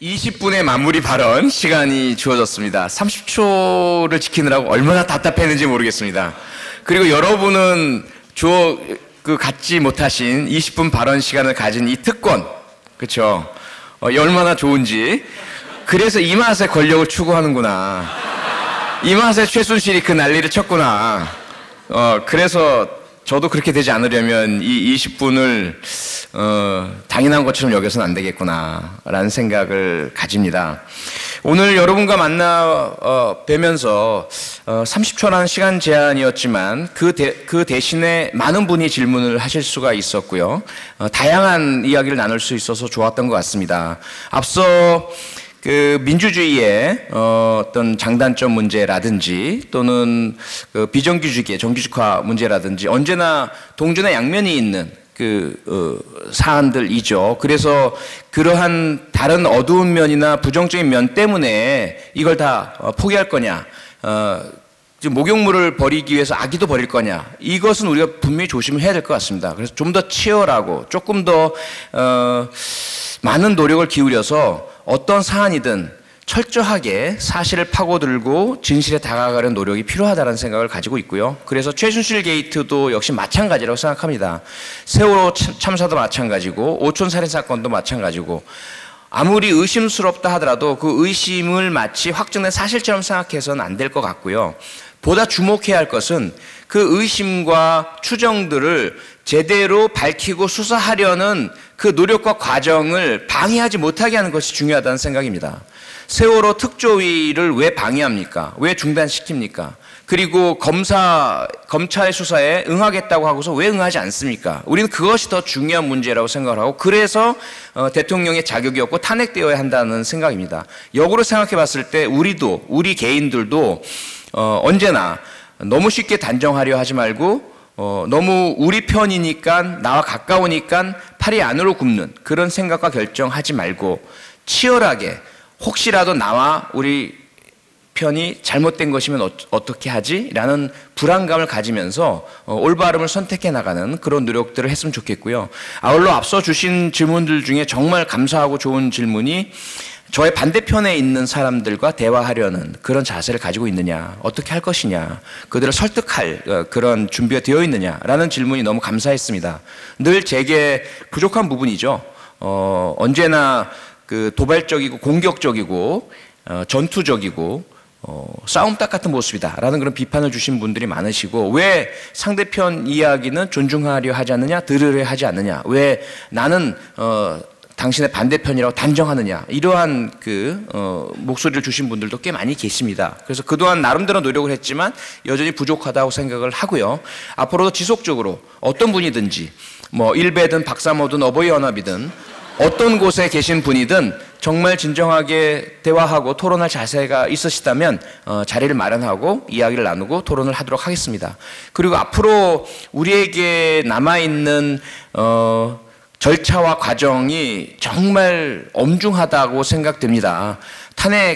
20분의 마무리 발언 시간이 주어졌습니다. 30초를 지키느라고 얼마나 답답했는지 모르겠습니다. 그리고 여러분은 갖지 못하신 20분 발언 시간을 가진 이 특권, 그쵸? 얼마나 좋은지. 그래서 이 맛에 권력을 추구하는구나. 이 맛에 최순실이 그 난리를 쳤구나. 그래서 저도 그렇게 되지 않으려면 이 20분을 당연한 것처럼 여겨서는 안 되겠구나 라는 생각을 가집니다. 오늘 여러분과 만나 뵈면서 30초라는 시간 제한이었지만 그 대신에 많은 분이 질문을 하실 수가 있었고요. 다양한 이야기를 나눌 수 있어서 좋았던 것 같습니다. 앞서 그 민주주의의 어떤 장단점 문제라든지 또는 그 비정규직의 정규직화 문제라든지 언제나 동전의 양면이 있는 사안들이죠. 그래서 그러한 다른 어두운 면이나 부정적인 면 때문에 이걸 다 포기할 거냐, 목욕물을 버리기 위해서 아기도 버릴 거냐, 이것은 우리가 분명히 조심을 해야 될 것 같습니다. 그래서 좀 더 치열하고 조금 더 많은 노력을 기울여서 어떤 사안이든 철저하게 사실을 파고들고 진실에 다가가려는 노력이 필요하다는 생각을 가지고 있고요. 그래서 최순실 게이트도 역시 마찬가지라고 생각합니다. 세월호 참사도 마찬가지고 오촌 살인 사건도 마찬가지고 아무리 의심스럽다 하더라도 그 의심을 마치 확정된 사실처럼 생각해서는 안 될 것 같고요. 보다 주목해야 할 것은 그 의심과 추정들을 제대로 밝히고 수사하려는 그 노력과 과정을 방해하지 못하게 하는 것이 중요하다는 생각입니다. 세월호 특조위를 왜 방해합니까? 왜 중단시킵니까? 그리고 검찰의 수사에 응하겠다고 하고서 왜 응하지 않습니까? 우리는 그것이 더 중요한 문제라고 생각을 하고, 그래서 대통령의 자격이 없고 탄핵되어야 한다는 생각입니다. 역으로 생각해 봤을 때 우리 개인들도 언제나 너무 쉽게 단정하려 하지 말고 너무 우리 편이니까, 나와 가까우니까 팔이 안으로 굽는 그런 생각과 결정하지 말고 치열하게 혹시라도 나와 우리 편이 잘못된 것이면 어떻게 하지? 라는 불안감을 가지면서 올바름을 선택해 나가는 그런 노력들을 했으면 좋겠고요. 아울러 앞서 주신 질문들 중에 정말 감사하고 좋은 질문이 저의 반대편에 있는 사람들과 대화하려는 그런 자세를 가지고 있느냐, 어떻게 할 것이냐, 그들을 설득할 그런 준비가 되어 있느냐라는 질문이 너무 감사했습니다. 늘 제게 부족한 부분이죠. 언제나 그 도발적이고 공격적이고 전투적이고 싸움닭 같은 모습이다라는 그런 비판을 주신 분들이 많으시고, 왜 상대편 이야기는 존중하려 하지 않느냐, 들으려 하지 않느냐, 왜 나는 당신의 반대편이라고 단정하느냐, 이러한 목소리를 주신 분들도 꽤 많이 계십니다. 그래서 그동안 나름대로 노력을 했지만 여전히 부족하다고 생각을 하고요. 앞으로도 지속적으로 어떤 분이든지 일베든 박사모든 어버이연합이든 어떤 곳에 계신 분이든 정말 진정하게 대화하고 토론할 자세가 있으시다면 자리를 마련하고 이야기를 나누고 토론을 하도록 하겠습니다. 그리고 앞으로 우리에게 남아있는 절차와 과정이 정말 엄중하다고 생각됩니다. 탄핵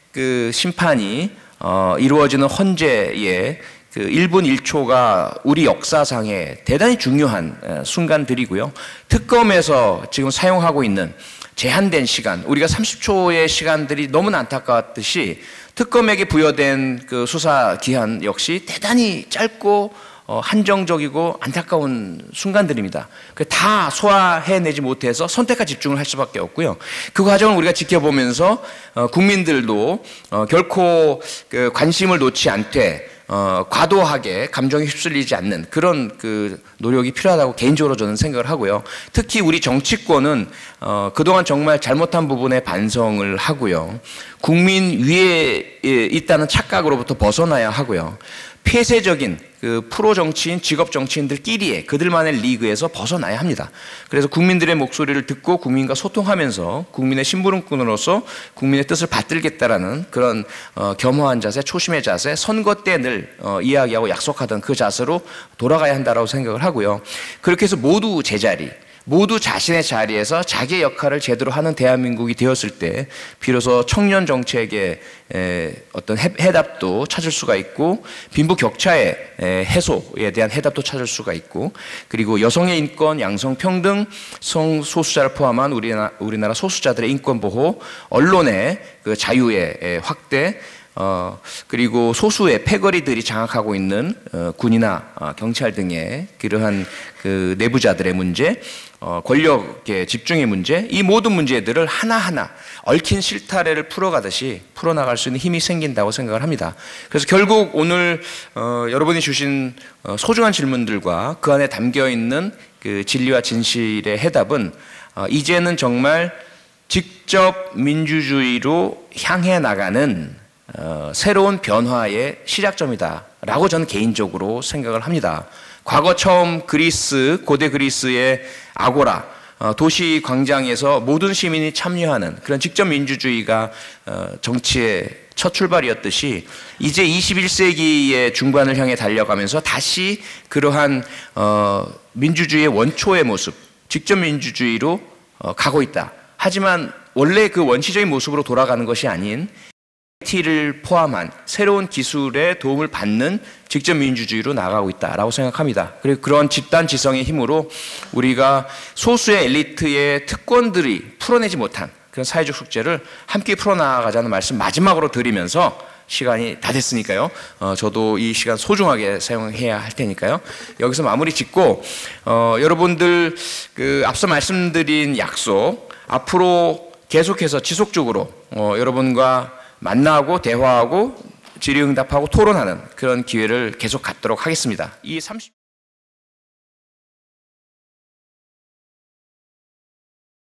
심판이 이루어지는 헌재의 1분 1초가 우리 역사상에 대단히 중요한 순간들이고요. 특검에서 지금 사용하고 있는 제한된 시간, 우리가 30초의 시간들이 너무나 안타까웠듯이 특검에게 부여된 그 수사 기한 역시 대단히 짧고 한정적이고 안타까운 순간들입니다. 다 소화해내지 못해서 선택과 집중을 할 수밖에 없고요. 그 과정을 우리가 지켜보면서 국민들도 결코 관심을 놓지 않되 과도하게 감정에 휩쓸리지 않는 그런 노력이 필요하다고 개인적으로 저는 생각을 하고요. 특히 우리 정치권은 그동안 정말 잘못한 부분에 반성을 하고요. 국민 위에 있다는 착각으로부터 벗어나야 하고요. 폐쇄적인 프로 정치인, 직업 정치인들끼리의 그들만의 리그에서 벗어나야 합니다. 그래서 국민들의 목소리를 듣고 국민과 소통하면서 국민의 심부름꾼으로서 국민의 뜻을 받들겠다라는 그런 겸허한 자세, 초심의 자세, 선거 때 늘 이야기하고 약속하던 그 자세로 돌아가야 한다라고 생각을 하고요. 그렇게 해서 모두 제자리, 모두 자신의 자리에서 자기의 역할을 제대로 하는 대한민국이 되었을 때 비로소 청년 정책의 어떤 해답도 찾을 수가 있고 빈부격차의 해소에 대한 해답도 찾을 수가 있고 그리고 여성의 인권, 양성평등, 성소수자를 포함한 우리나라 소수자들의 인권 보호, 언론의 그 자유의 확대 그리고 소수의 패거리들이 장악하고 있는 군이나 경찰 등의 그러한 그 내부자들의 문제, 권력의 집중의 문제, 이 모든 문제들을 하나하나 얽힌 실타래를 풀어가듯이 풀어나갈 수 있는 힘이 생긴다고 생각을 합니다. 그래서 결국 오늘 여러분이 주신 소중한 질문들과 그 안에 담겨있는 그 진리와 진실의 해답은 이제는 정말 직접 민주주의로 향해 나가는 새로운 변화의 시작점이다라고 저는 개인적으로 생각을 합니다. 과거 처음 고대 그리스의 아고라, 도시 광장에서 모든 시민이 참여하는 그런 직접 민주주의가 정치의 첫 출발이었듯이 이제 21세기의 중반을 향해 달려가면서 다시 그러한 민주주의의 원초의 모습, 직접 민주주의로 가고 있다. 하지만 원래 그 원시적인 모습으로 돌아가는 것이 아닌 IT를 포함한 새로운 기술의 도움을 받는 직접 민주주의로 나아가고 있다라고 생각합니다. 그리고 그런 집단 지성의 힘으로 우리가 소수의 엘리트의 특권들이 풀어내지 못한 그런 사회적 숙제를 함께 풀어나가자는 말씀 마지막으로 드리면서 시간이 다 됐으니까요. 저도 이 시간 소중하게 사용해야 할 테니까요. 여기서 마무리 짓고 여러분들 그 앞서 말씀드린 약속 앞으로 계속해서 지속적으로 여러분과 만나고 대화하고 질의응답하고 토론하는 그런 기회를 계속 갖도록 하겠습니다. 이